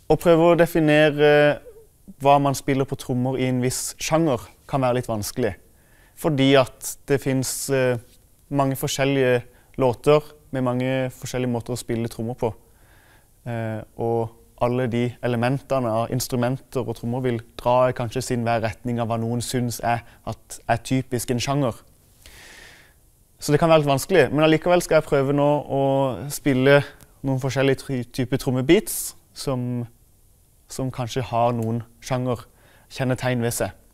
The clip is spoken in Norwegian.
Å prøve å definere hva man spiller på trommer i en viss sjanger kan være litt vanskelig. Fordi at det finnes mange forskjellige låter med mange forskjellige måter å spille trommer på. Og alle de elementene av instrumenter og trommer vil dra kanskje sin hver retning av hva noen synes er typisk en sjanger. Så det kan være litt vanskelig, men allikevel skal jeg prøve nå å spille noen forskjellige typer trommebeats som kanskje har noen sjangerkjennetegn ved seg.